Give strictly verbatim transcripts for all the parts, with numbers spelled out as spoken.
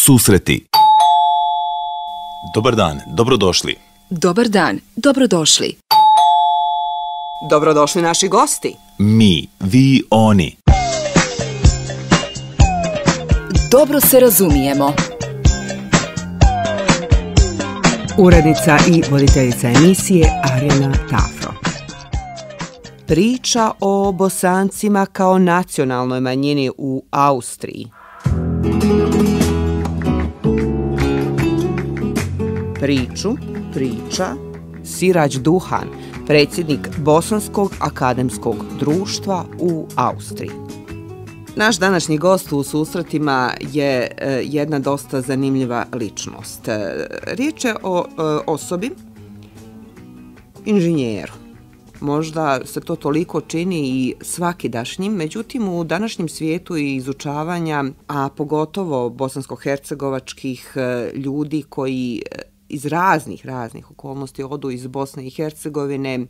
susreti. Dobar dan, dobrodošli. Dobar dan, dobrodošli. Dobrodošli naši gosti. Mi, vi, oni. Dobro se razumijemo. Urednica i voditeljica emisije Arjana Tafro. Priča o Bosancima kao nacionalnoj manjini u Austriji. Priču priča Sirađ Duhan, predsjednik Bosanskog akademskog društva u Austriji. Naš današnji gost u susretima je jedna dosta zanimljiva ličnost. Riječ je o osobi, inženjeru. Možda se to toliko čini i svakidašnjim, međutim u današnjem svijetu i izučavanja, a pogotovo bosansko-hercegovačkih ljudi koji iz raznih, raznih okolnosti odu iz Bosne i Hercegovine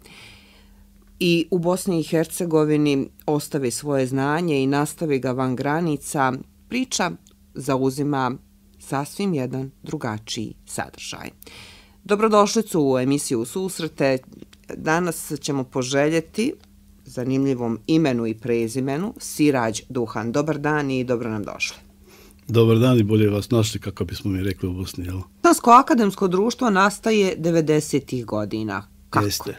i u Bosni i Hercegovini ostave svoje znanje i nastavi ga van granica, priča zauzima sasvim jedan drugačiji sadržaj. Dobrodošlicu u emisiju Susrete. Danas ćemo poželjeti zanimljivom imenu i prezimenu Sirađ Duhan. Dobar dan i dobro nam došli. Dobar dan i bolje vas našli, kako bismo mi rekli u Bosni. Jel? Bosansko akademsko društvo nastaje devedesetih godina. Kako? Jeste.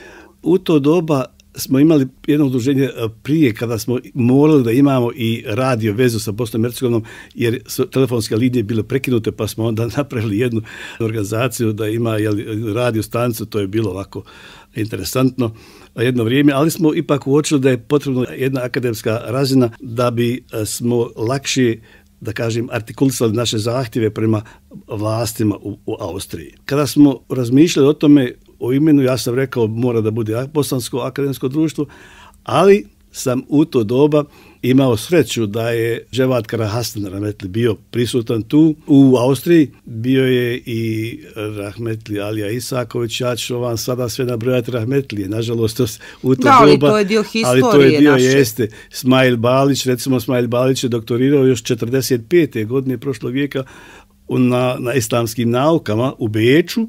U to doba smo imali jedno udruženje prije, kada smo morali da imamo i radio vezu sa Bosnom i Hercegovinom, jer su telefonske linije bile prekinute, pa smo onda napravili jednu organizaciju da ima jel, radio stanicu. To je bilo ovako interesantno jedno vrijeme, ali smo ipak uočili da je potrebna jedna akademska razina da bi smo lakše, da kažem, artikulisali naše zahtjeve prema vlastima u, u Austriji. Kada smo razmišljali o tome, o imenu, ja sam rekao mora da bude Bosansko akademsko društvo, ali sam u to doba imao sreću da je Dževat Karahastan rahmetli bio prisutan tu u Austriji. Bio je i rahmetli Alija Isaković, ja ću vam sada sve nabrojati rahmetlije, nažalost u to da, ali doba. To je dio historije ali to je dio naše. Jeste. Smail Balić, recimo Smail Balić je doktorirao još četrdeset pete godine prošlog vijeka na, na islamskim naukama u Beču.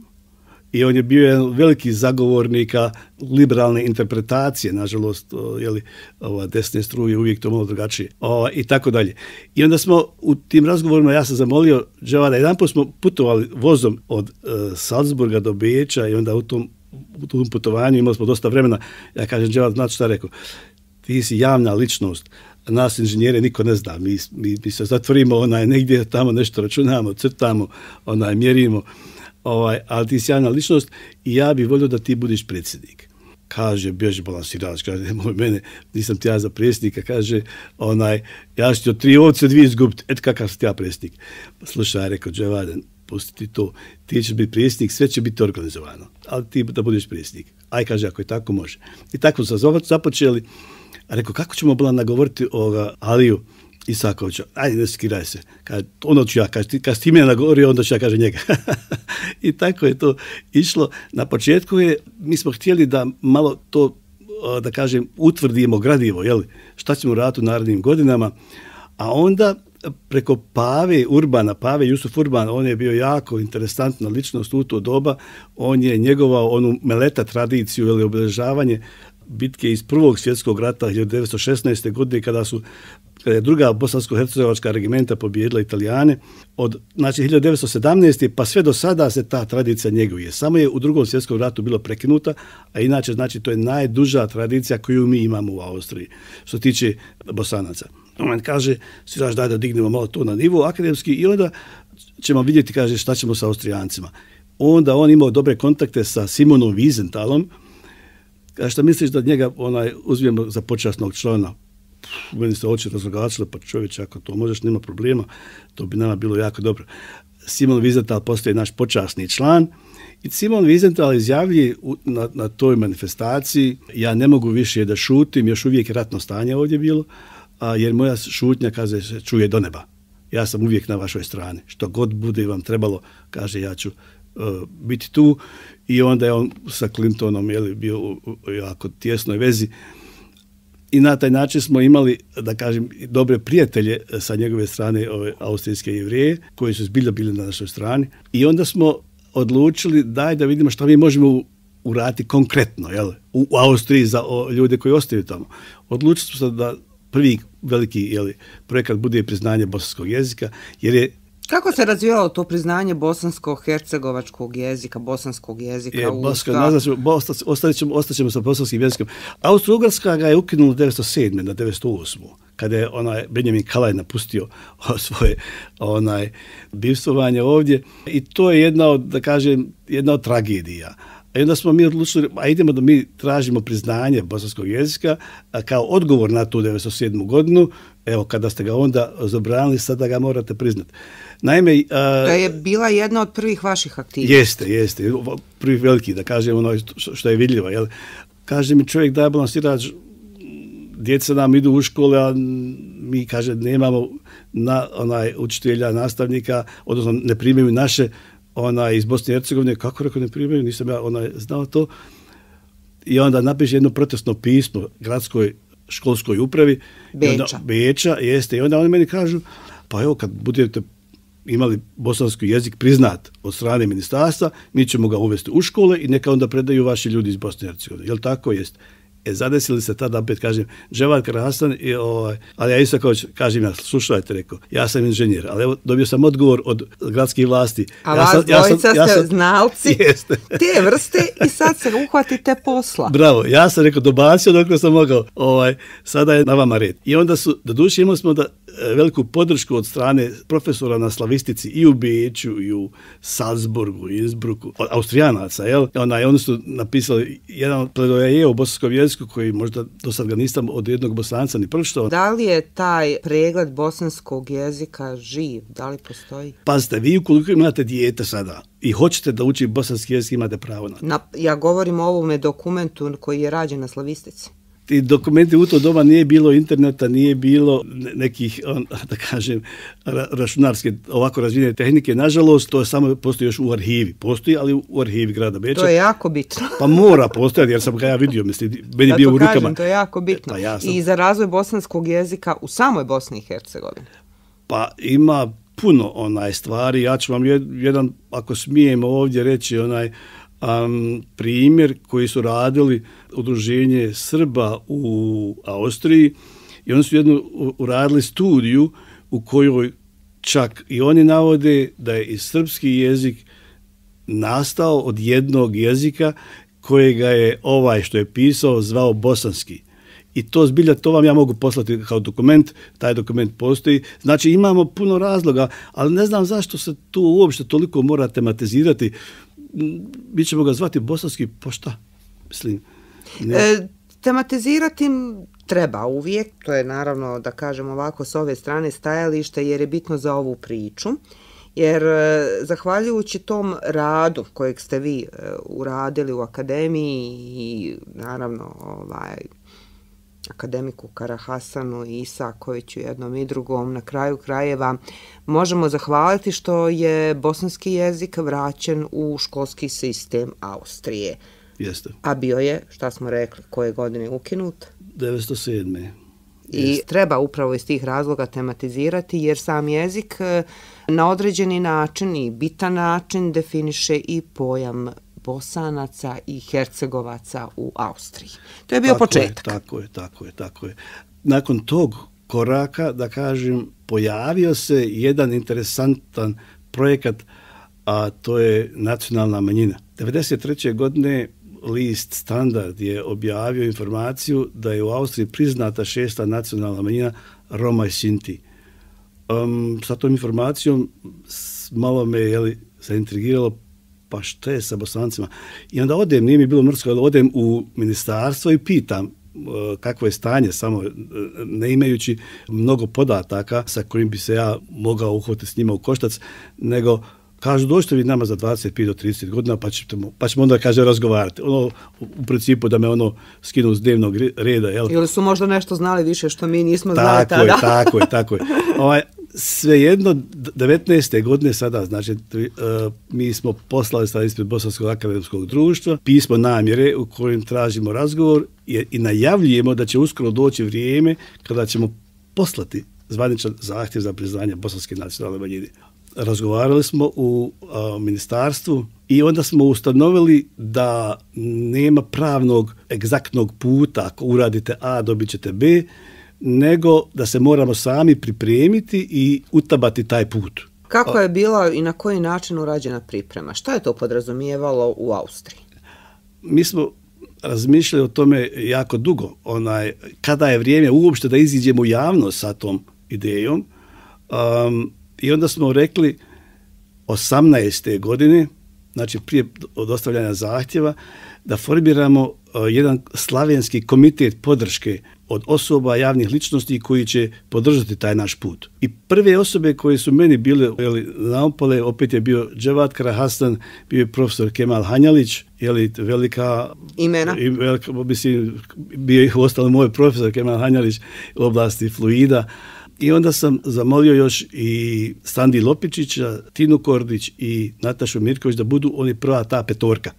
I on je bio jedan veliki zagovornika liberalne interpretacije, nažalost, jeli, ova desne struje uvijek to malo drugačije, o, i tako dalje. I onda smo u tim razgovorima, ja sam zamolio Dževada, jedan put smo putovali vozom od e, Salzburga do Beča i onda u tom, u tom putovanju imali smo dosta vremena. Ja kažem, Dževad, znate šta rekao? Ti si javna ličnost, nas inženjere niko ne zna, mi, mi, mi se zatvorimo, onaj, negdje tamo nešto računamo, crtamo, onaj, mjerimo. Ovaj, ali ti si javna ličnost i ja bih volio da ti budiš predsjednik. Kaže, bježi balansirač, kaže, nemoj mene, nisam ti ja za predsjednika, kaže, onaj, ja ću ti od tri ovce dvije izgubiti, eto kakav si ti ja predsjednik. Slušaj, rekao, Dževaden, pusti ti to, ti ćeš biti predsjednik, sve će biti organizovano, ali ti da budeš predsjednik. Aj, kaže, ako je tako, može. I tako smo započeli, a rekao, kako ćemo bila nagovoriti ovoga Aliju Isakovića, ajde ne skiraj se, kaže, ono ću ja, kaže, kad si ti mene nagovorio, onda ću ja, kaže, njega. I tako je to išlo. Na početku je, mi smo htjeli da malo to, da kažem, utvrdimo gradivo, jeli, šta ćemo raditi u narednim godinama, a onda preko Pave Urbana, Pave Jusuf Urban, on je bio jako interesantna ličnost u to doba, on je njegovao onu meleta tradiciju, jeli, obilježavanje bitke iz Prvog svjetskog rata hiljadu devetsto šesnaeste. godine kada su kada je druga bosansko-hercegovačka regimenta pobijedila Italijane, od znači hiljadu devetsto sedamnaeste. pa sve do sada se ta tradicija njeguje. Samo je u Drugom svjetskom ratu bilo prekinuta, a inače znači to je najduža tradicija koju mi imamo u Austriji što se tiče Bosanaca. On kaže, Siraž, daj da dignemo malo to na nivo akademski i onda ćemo vidjeti, kaže, šta ćemo sa Austrijancima. Onda on imao dobre kontakte sa Simonom Wiesentalom. Kaže, šta misliš da njega onaj uzmijemo za počasnog člana? U meni se oči razlogačile, pa čovječ, ako to možeš, nema problema, to bi nama bilo jako dobro. Simon Wiesenthal postaje naš počasni član i Simon Wiesenthal izjavljuje na, na toj manifestaciji, ja ne mogu više da šutim, još uvijek je ratno stanje ovdje bilo, a, jer moja šutnja, kaže, se čuje do neba. Ja sam uvijek na vašoj strani. Što god bude vam trebalo, kaže, ja ću uh, biti tu. I onda je on sa Clintonom jeli, bio u, u jako tjesnoj vezi. i na taj način smo imali, da kažem, dobre prijatelje sa njegove strane, ove austrijske Jevreje, koji su zbilja bili na našoj strani. I onda smo odlučili daj da vidimo što mi možemo uraditi konkretno, jel, u Austriji za o, ljude koji ostaju tamo. Odlučili smo se da prvi veliki, jel, projekat bude priznanje bosanskog jezika, jer je Kako se razvijalo to priznanje bosansko-hercegovačkog jezika, bosanskog jezika je, u Boska, nazvat, ostaćemo, ostaćemo sa bosanskim jezikom. Austro-Ugarska ga je ukinula devetsto sedme na devetsto osmu kada je onaj Benjamin Kalaj napustio svoje onaj bivstvovanje ovdje. I to je jedna od, da kažem, jedna od tragedija. I onda smo mi odlučili, a idemo da mi tražimo priznanje bosanskog jezika a kao odgovor na tu devetsto sedmu godinu. Evo, kada ste ga onda zabranili, sada ga morate priznati. Naime, a, to je bila jedna od prvih vaših aktivnosti. Jeste, jeste. Prvi veliki, da kažem, ono što je vidljivo. Jel? Kaže mi čovjek da je bolan sirač, djeca nam idu u škole, a mi, kaže, nemamo na, onaj, učitelja, nastavnika, odnosno ne primaju naše onaj, iz Bosne i Hercegovine. Kako rekao ne primaju? Nisam ja onaj, znao to. I onda napiše jedno protestno pismo gradskoj školskoj upravi Beča. Onda, Beča, jeste. I onda oni meni kažu, pa evo kad budete imali bosanski jezik priznat od strane ministarstva, mi ćemo ga uvesti u škole i neka onda predaju vaši ljudi iz Bosne i Hercegovine. Jel tako jest? E, zadesili se tada, opet kažem, Dževad Karahasan, i, ovaj, ali ja isto kao kažem, ja, slušajte, rekao, ja sam inženjer, ali evo, dobio sam odgovor od gradskih vlasti. A ja vas sam, dvojica ja sam, ja ste sam, znalci jeste. te vrste i sad se uhvatite posla. Bravo, ja sam rekao, dobacio dok sam mogao, ovaj, sada je na vama red. I onda su, do duše imali smo da veliku podršku od strane profesora na slavistici i u Beču, i u Salzburgu, i Innsbrucku, od Austrijanaca, jel? Ona, oni su napisali jedan pledoaje u bosanskom jeziku koji možda do sad ga nisam od jednog Bosanca ni pročitao. Da li je taj pregled bosanskog jezika živ? Da li postoji? Pazite, vi ukoliko imate dijete sada i hoćete da uči bosanski jezik, imate pravo na to. Na, ja govorim o ovome dokumentu koji je rađen na slavistici. Ti dokumenti u to doba nije bilo interneta, nije bilo nekih, on, da kažem, ra, računarske ovako razvijene tehnike. Nažalost, to samo postoji još u arhivi. Postoji, ali u arhivi grada Beča. To je jako bitno. Pa mora postojati, jer sam ga ja vidio, mislim, meni ja bio u kažem, rukama. To je jako bitno. Pa ja sam... I za razvoj bosanskog jezika u samoj Bosni i Hercegovini. Pa ima puno onaj stvari. Ja ću vam jedan, ako smijem ovdje reći, onaj Um, primjer koji su radili udruženje Srba u Austriji i oni su jednu uradili studiju u kojoj čak i oni navode da je i srpski jezik nastao od jednog jezika kojega je ovaj što je pisao zvao bosanski. I to zbilja, to vam ja mogu poslati kao dokument, taj dokument postoji. Znači imamo puno razloga, ali ne znam zašto se tu uopšte toliko mora tematizirati. Mi ćemo ga zvati bosanski, po šta? Mislim, e, tematizirati treba uvijek, to je naravno, da kažem ovako, s ove strane stajalište, jer je bitno za ovu priču. Jer zahvaljujući tom radu kojeg ste vi uradili u akademiji i naravno ovaj, akademiku Karahasanu i Isakoviću, jednom i drugom, na kraju krajeva možemo zahvaliti što je bosanski jezik vraćen u školski sistem Austrije. Jeste. A bio je, šta smo rekli, koje godine ukinut? devetsto sedme. I Jeste. Treba upravo iz tih razloga tematizirati, jer sam jezik na određeni način i bitan način definiše i pojam Bosanaca i Hercegovaca u Austriji. To je bio tako početak. Je, tako je, tako je, tako je. Nakon tog koraka, da kažem, pojavio se jedan interesantan projekat, a to je nacionalna manjina. devedeset treće godine list Standard je objavio informaciju da je u Austriji priznata šesta nacionalna manjina Roma i Sinti. Um, sa tom informacijom malo me je zaintrigiralo, pa šta je sa Bosancima? I onda odem, nije mi bilo mrsko, ali odem u ministarstvo i pitam uh, kakvo je stanje, samo uh, ne imajući mnogo podataka sa kojim bi se ja mogao uhvatiti s njima u koštac, nego kažu, dođite vi nama za dvadeset pet do trideset godina, pa, ćemo, pa ćemo onda, kaže, razgovarati. Ono, u principu da me ono skinu s dnevnog reda. Jel? Ili su možda nešto znali više što mi nismo znali tako tada. Je, tako je, tako je. Ovaj, svejedno, devetnaeste godine sada, znači, mi smo poslali sada ispred Bosanskog akademskog društva pismo namjere u kojem tražimo razgovor i najavljujemo da će uskoro doći vrijeme kada ćemo poslati zvaničan zahtjev za priznanje bosanske nacionalne manjine. Razgovarali smo u a, ministarstvu i onda smo ustanovili da nema pravnog egzaktnog puta, ako uradite A, dobit ćete B, nego da se moramo sami pripremiti i utabati taj put. Kako je bila i na koji način urađena priprema? Šta je to podrazumijevalo u Austriji? Mi smo razmišljali o tome jako dugo. Onaj, kada je vrijeme uopšte da iziđemo u javnost sa tom idejom, um, i onda smo rekli osamnaeste godine, znači prije dostavljanja zahtjeva, da formiramo uh, jedan slavenski komitet podrške od osoba, javnih ličnosti koji će podržati taj naš put. I prve osobe koje su meni bile jeli, naopale, opet je bio Dževat Karahastan, bio je profesor Kemal Hanjalić, jeli, velika imena. I velika, mislim, bio je ostalo moj profesor Kemal Hanjalić u oblasti fluida. I onda sam zamolio još i Sandi Lopičića, Tinu Kordić i Natašu Mirković da budu oni prva ta petorka.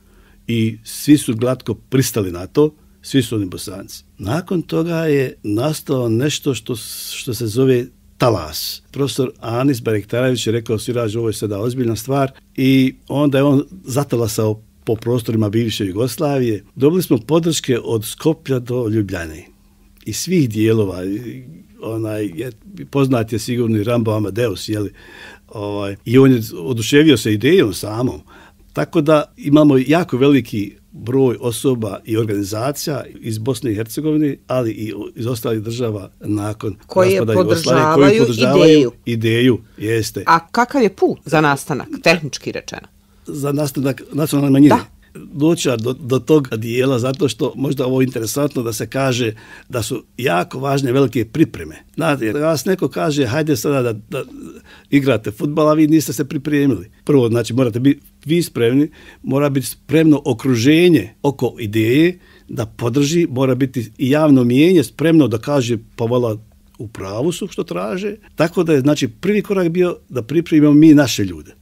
I svi su glatko pristali na to, svi su oni Bosanci. Nakon toga je nastalo nešto što, što se zove talas. Profesor Anis Barektarević je rekao, Siraž, ovo je sada ozbiljna stvar, i onda je on zatalasao po prostorima bivše Jugoslavije. Dobili smo podrške od Skoplja do Ljubljane i svih dijelova. Onaj, je, poznat je sigurno Rambo Amadeus, jeli, ovaj, i on je oduševio se idejom samom. Tako da imamo jako veliki broj osoba i organizacija iz Bosne i Hercegovine, ali i iz ostalih država nakon koje podržavaju, koji podržavaju ideju. ideju. Jeste. A kakav je put za nastanak, tehnički rečeno? Za nastanak nacionalne manjine? Da. Doći do, do tog dijela, zato što možda ovo je interesantno da se kaže da su jako važne velike pripreme. Znate, jer vas neko kaže, hajde sada da, da igrate fudbal, a vi niste se pripremili. Prvo, znači, morate biti vi spremni, mora biti spremno okruženje oko ideje da podrži, mora biti i javno mijenje spremno da kaže, pa vola, u pravu su što traže. Tako da je, znači, prvi korak bio da pripremimo mi naše ljude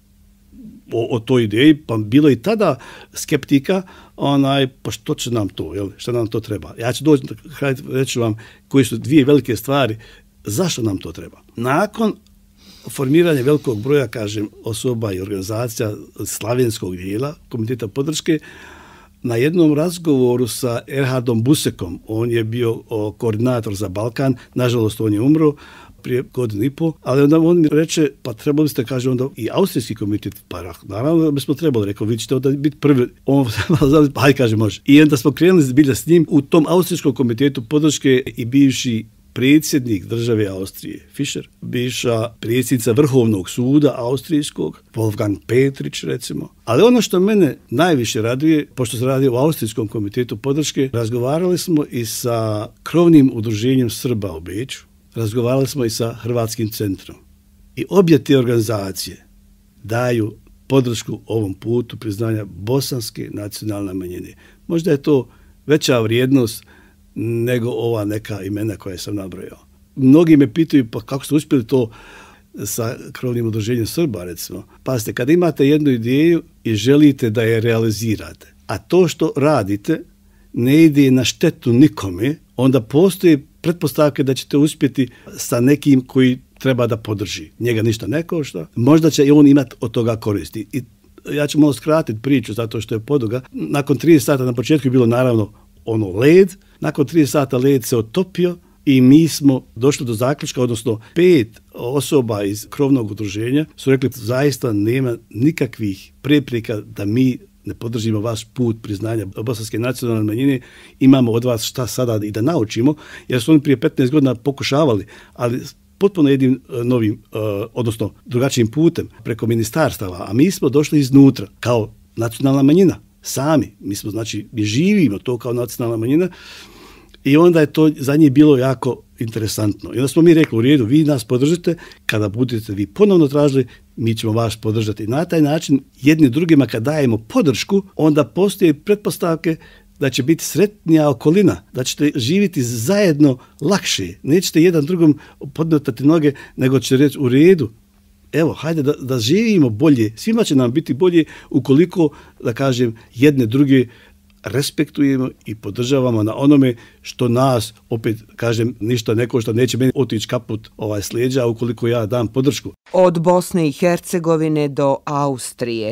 o, o toj ideji, pa bilo i tada skeptika, onaj, pa što će nam to, jel? Šta nam to treba? Ja ću doći, reći vam koji su dvije velike stvari, zašto nam to treba. Nakon formiranja velikog broja, kažem, osoba i organizacija slavenskog dijela, komiteta podrške, na jednom razgovoru sa Erhardom Busekom, on je bio o, koordinator za Balkan, nažalost on je umro prije godinu i pol, ali onda on mi reče, pa trebali ste, kaže onda, i austrijski komitet, pa naravno da bismo trebali, rekao, vi ćete onda biti prvi, on, pa hajde, kaže, može. I onda smo krenuli zbilja s njim u tom austrijskom komitetu podrške i bivši predsjednik države Austrije, Fischer, bivša predsjednica Vrhovnog suda austrijskog, Wolfgang Petrić, recimo. Ali ono što mene najviše raduje, pošto se radi o austrijskom komitetu podrške, razgovarali smo i sa krovnim udruženjem Srba u Beču, razgovarali smo i sa Hrvatskim centrom. I obje te organizacije daju podršku ovom putu priznanja bosanske nacionalne manjine. Možda je to veća vrijednost nego ova neka imena koje sam nabrojao. Mnogi me pitaju, pa kako ste uspjeli to sa krovnim udruženjem Srba, recimo. Pazite, kada imate jednu ideju i želite da je realizirate, a to što radite ne ide na štetu nikome, onda postoje pretpostavke da ćete uspjeti sa nekim koji treba da podrži. Njega ništa ne košta. Možda će i on imati od toga koristi. I ja ću malo skratiti priču zato što je poduga. Nakon trideset sata na početku je bilo naravno ono led, nakon trideset sata led se otopio i mi smo došli do zaključka, odnosno pet osoba iz krovnog udruženja su rekli zaista nema nikakvih prepreka da mi ne podržimo vaš put priznanja bosanske nacionalne manjine, imamo od vas šta sada i da naučimo, jer su oni prije petnaest godina pokušavali, ali potpuno jednim novim, odnosno drugačijim putem, preko ministarstava, a mi smo došli iznutra kao nacionalna manjina. Sami, mi smo, znači, mi živimo to kao nacionalna manjina i onda je to za njih bilo jako interesantno. I onda smo mi rekli, u redu, vi nas podržite, kada budete vi ponovno tražili, mi ćemo vas podržati. Na taj način, jedni drugima kad dajemo podršku, onda postoje pretpostavke da će biti sretnija okolina, da ćete živjeti zajedno lakše. Nećete jedan drugom podmetati noge, nego će reći u redu. Evo, hajde da, da živimo bolje. Svima će nam biti bolje ukoliko, da kažem, jedne druge respektujemo i podržavamo na onome što nas, opet kažem, ništa neko što neće meni otići kaput ovaj slijeđa ukoliko ja dam podršku. Od Bosne i Hercegovine do Austrije,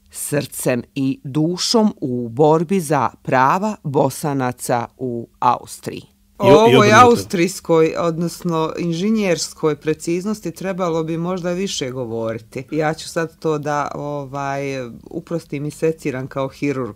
srcem i dušom u borbi za prava Bosanaca u Austriji. O ovoj austrijskoj, odnosno inženjerskoj preciznosti trebalo bi možda više govoriti. Ja ću sad to da ovaj, uprostim i seciram kao hirurg,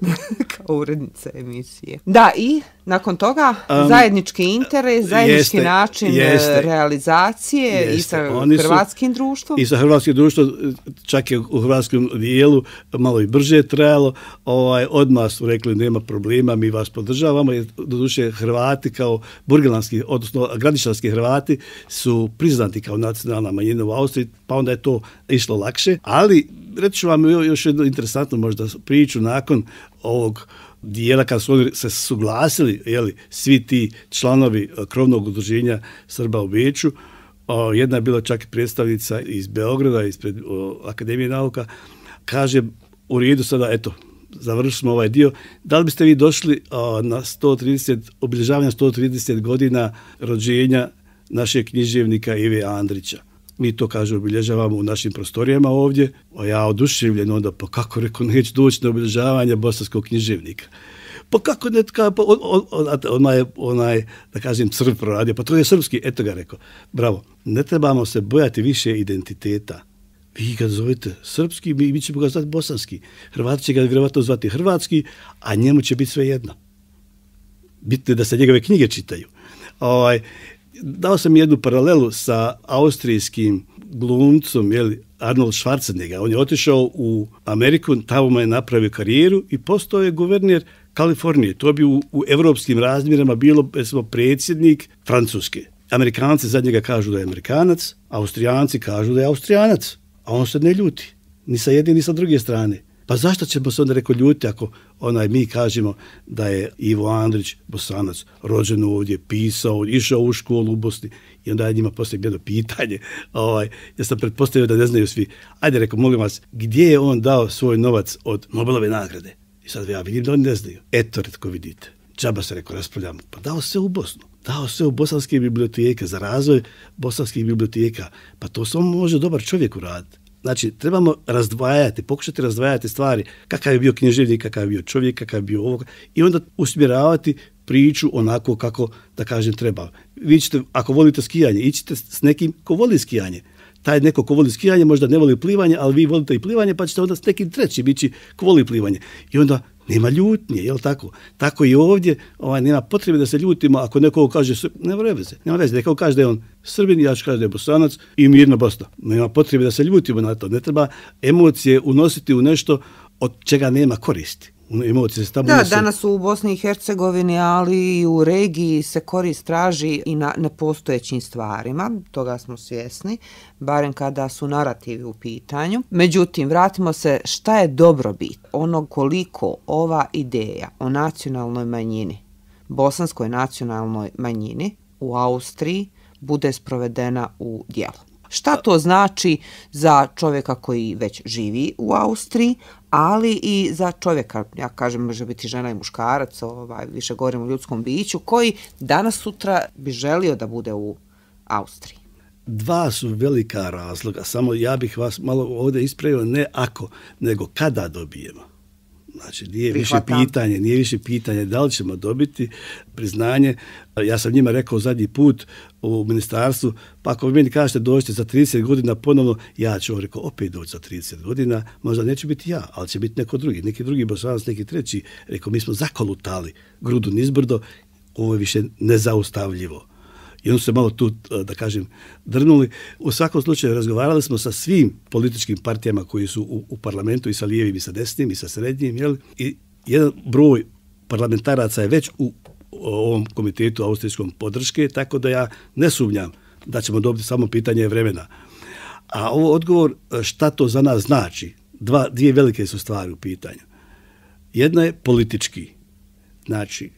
kao urednica emisije. Da, i nakon toga um, zajednički interes, zajednički jeste, način jeste, realizacije jeste. I sa Oni hrvatskim su, društvom. I sa hrvatskim društvom, čak je u hrvatskom dijelu malo i brže trajalo. Ovaj, odmah su rekli nema problema, mi vas podržavamo. Doduše Hrvati kao burgelanski, odnosno gradišćanski Hrvati su priznati kao nacionalna manjina u Austriji, pa onda je to išlo lakše. Ali reći ću vam još jednu interesantnu možda priču nakon ovog dijela kad su oni se suglasili, jeli, svi ti članovi krovnog udruženja Srba u Beču. O, jedna je bila čak i predstavnica iz Beograda, ispred o, Akademije nauka. Kaže, u redu sada, eto, završili smo ovaj dio. Da li biste vi došli o, na sto trideset, obilježavanja sto trideset godina rođenja našeg književnika Ive Andrića? Mi to, kaže, obilježavamo u našim prostorijama ovdje. A ja oduševljen onda, pa kako rekao, neću doći na obilježavanje bosanskog književnika. Pa kako ne, pa on, on, on, onaj, onaj, da kažem, Srb proradio, pa to je srpski, eto ga rekao. Bravo, ne trebamo se bojati više identiteta. Vi ga zovete srpski, mi, mi ćemo ga zvati bosanski. Hrvati će ga vjerovatno zvati hrvatski, a njemu će biti sve jedno. Bitno je da se njegove knjige čitaju. Ovaj, dao sam jednu paralelu sa austrijskim glumcom, jeli, Arnold Schwarzenegger. On je otišao u Ameriku, tamo je napravio karijeru i postao je guverner Kalifornije. To bi u, u evropskim razmjerama bilo, recimo, predsjednik Francuske. Amerikanci za njega kažu da je Amerikanac, Austrijanci kažu da je Austrijanac, a on se ne ljuti, ni sa jedne ni sa druge strane. Pa zašto ćemo se onda reko ljuti ako onaj mi kažemo da je Ivo Andrić Bosanac, rođen ovdje, pisao, išao u školu u Bosni i onda je njima postavio jedno pitanje. Ovaj, ja sam pretpostavio da ne znaju svi. Ajde, reko, molim vas, gdje je on dao svoj novac od Nobelove nagrade? I sad ja vidim da oni ne znaju. Eto, retko vidite. Džaba se reko raspravljamo. Pa dao se u Bosnu. Dao se u bosanske biblioteke, za razvoj bosanskih biblioteka. Pa to samo može dobar čovjek uraditi. Znači, trebamo razdvajati, pokušati razdvajati stvari, kakav je bio književnik, kakav je bio čovjek, kakav je bio ovog, i onda usmjeravati priču onako kako, da kažem, treba. Vi ćete, ako volite skijanje, ićete s nekim ko voli skijanje. Taj neko ko voli skijanje možda ne voli plivanje, ali vi volite i plivanje, pa ćete onda s nekim trećim ići ko voli plivanje. I onda nema ljutnje, je li tako? Tako i ovdje, ovaj, nema potrebe da se ljutimo ako neko kaže, nema veze, nema veze, neko kaže da je on Srbin, ja ću kaže da je Bosanac i mirna Bosna. Nema potrebe da se ljutimo na to, ne treba emocije unositi u nešto od čega nema koristi. Emocije se tamo da, unose. Danas u Bosni i Hercegovini, ali i u regiji se korist traži i na nepostojećim stvarima, toga smo svjesni, barem kada su narativi u pitanju. Međutim, vratimo se šta je dobrobit onog koliko ova ideja o nacionalnoj manjini, bosanskoj nacionalnoj manjini u Austriji bude sprovedena u djelo. Šta to znači za čovjeka koji već živi u Austriji, ali i za čovjeka, ja kažem, može biti žena i muškarac, ovaj, više govorim o ljudskom biću, koji danas sutra bi želio da bude u Austriji? Dva su velika razloga, samo ja bih vas malo ovdje ispravio, ne ako, nego kada dobijemo. Znači, nije više pitanje, nije više pitanje da li ćemo dobiti priznanje. Ja sam njima rekao zadnji put u ministarstvu, pa ako vi meni kažete dođete za trideset godina ponovno, ja ću rekao opet doći za trideset godina, možda neće biti ja, ali će biti neko drugi, neki drugi Bosanac, neki treći. Rekao, mi smo zakolutali grudu nizbrdo, ovo je više nezaustavljivo. I onda su se malo tu, da kažem, drnuli. U svakom slučaju razgovarali smo sa svim političkim partijama koji su u, u parlamentu, i sa lijevim, i sa desnim, i sa srednjim, jel? I jedan broj parlamentaraca je već u ovom komitetu austrijskom podrške, tako da ja ne sumnjam da ćemo dobiti, samo pitanje vremena. A ovo odgovor, šta to za nas znači? Dva, dvije velike su stvari u pitanju. Jedna je politički. Znači,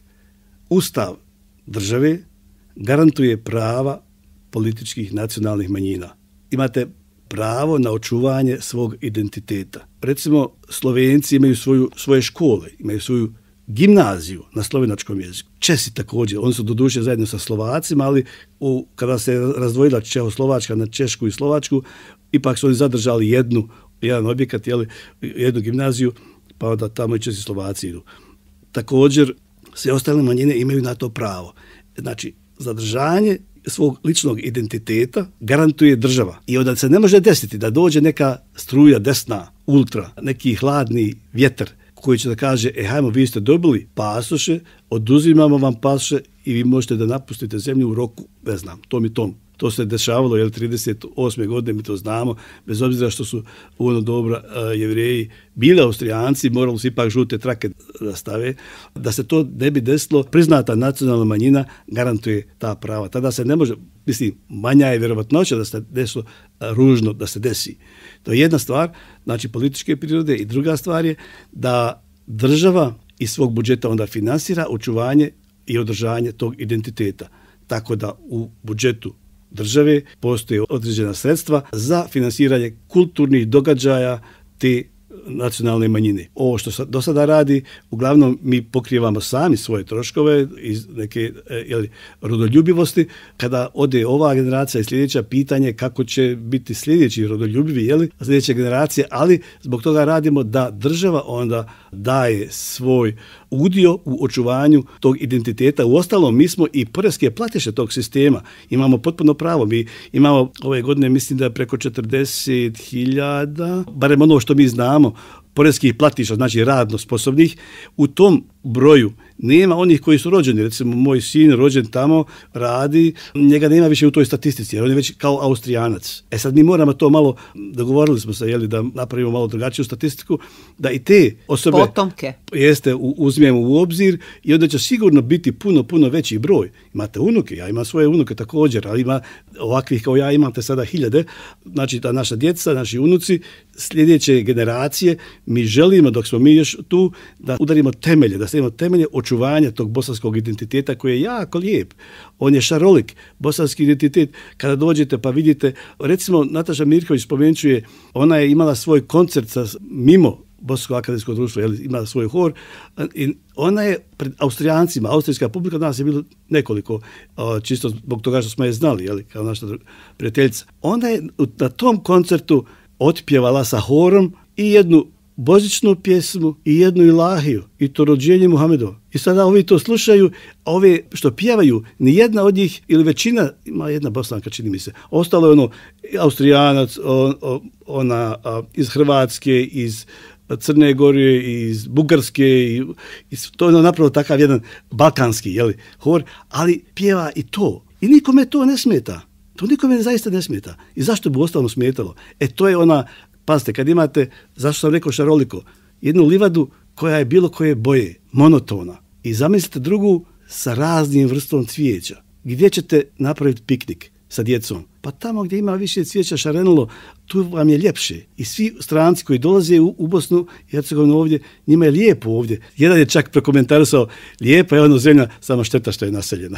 Ustav države garantuje prava političkih nacionalnih manjina. Imate pravo na očuvanje svog identiteta. Recimo, Slovenci imaju svoju, svoje škole, imaju svoju gimnaziju na slovenačkom jeziku. Česi također, oni su doduše zajedno sa Slovacima, ali u, kada se razdvojila Čehoslovačka na Češku i Slovačku, ipak su oni zadržali jednu, jedan objekat, jeli, jednu gimnaziju, pa onda tamo i Česi i Slovaci idu. Također, sve ostale manjine imaju na to pravo. Znači, zadržanje svog ličnog identiteta garantuje država. I onda se ne može desiti da dođe neka struja desna, ultra, neki hladni vjetar koji će da kaže, e hajmo, vi ste dobili pasoše, oduzimamo vam pasoše i vi možete da napustite zemlju u roku, ne znam, tom i tom. To se dešavalo, jel, trideset osme godine, mi to znamo, bez obzira što su u ono dobro Jevreji bili Austrijanci, morali su ipak žute trake da stave. Da se to ne bi desilo, priznata nacionalna manjina garantuje ta prava. Tada se ne može, mislim, manja je vjerovatnoća da se desilo ružno, da se desi. To je jedna stvar, znači političke prirode, i druga stvar je da država iz svog budžeta onda finansira očuvanje i održanje tog identiteta. Tako da u budžetu države postoje određena sredstva za finansiranje kulturnih događaja te nacionalne manjine. Ovo što se do sada radi, uglavnom mi pokrivamo sami svoje troškove iz neke jeli, rodoljubivosti. Kada ode ova generacija i sljedeća, pitanje kako će biti sljedeći rodoljubivi, jeli, sljedeće generacije, ali zbog toga radimo da država onda daje svoj udio u očuvanju tog identiteta. U ostalom, mi smo i poreske platiše tog sistema. Imamo potpuno pravo. Mi imamo ove godine, mislim da je preko četrdeset hiljada, barem ono što mi znamo, poreskih platiša, znači radno sposobnih. U tom broju nema onih koji su rođeni. Recimo, moj sin rođen tamo, radi, njega nema više u toj statistici, jer on je već kao Austrijanac. E sad mi moramo to malo, dogovorili smo se, jeli, da napravimo malo drugačiju statistiku, da i te osobe potomke jeste, uzmijemo u obzir i onda će sigurno biti puno, puno veći broj. Imate unuke, ja imam svoje unuke također, ali ima ovakvih kao ja imate sada hiljade, znači ta naša djeca, naši unuci, sljedeće generacije, mi želimo, dok smo mi još tu, da udarimo temelje, da stavimo temelje očuvanja tog bosanskog identiteta koji je jako lijep. On je šarolik, bosanski identitet. Kada dođete pa vidite, recimo Nataša Mirković spomenčuje, ona je imala svoj koncert sa, mimo Bosanskog akademskog društva, jel, imala svoj hor, i ona je pred Austrijancima, austrijska publika, danas je bilo nekoliko, čisto zbog toga što smo je znali, jel, kao naša prijateljica. Ona je na tom koncertu otpjevala sa horom i jednu božićnu pjesmu i jednu ilahiju, i to rođenje Muhamedovo. I sada ovi to slušaju, a ove što pjevaju, ni jedna od njih, ili većina, ima jedna Bosanka, čini mi se, ostalo je ono Austrijanac, on, ona a, iz Hrvatske, iz Crne Gore, iz Bugarske, i, i to je ono napravo takav jedan balkanski, jeli, hor, ali pjeva i to. I nikome to ne smeta. To nikome zaista ne smeta. I zašto bi ostalo smetalo? E, to je ona, pazite, kad imate, zašto sam rekao šaroliko, jednu livadu koja je bilo koje boje, monotona, i zamislite drugu sa raznim vrstom cvijeća. Gdje ćete napraviti piknik sa djecom? Pa tamo gdje ima više cvijeća šarenilo, tu vam je ljepše. I svi stranci koji dolaze u, u Bosnu i Hercegovinu ovdje, njima je lijepo ovdje. Jedan je čak prekomentarisao, lijepa je ono zemlja, samo šteta što je naseljena.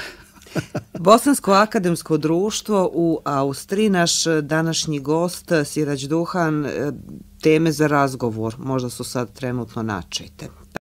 Bosansko akademsko društvo u Austriji, naš današnji gost Sirać Duhan, teme za razgovor možda su sad trenutno načete.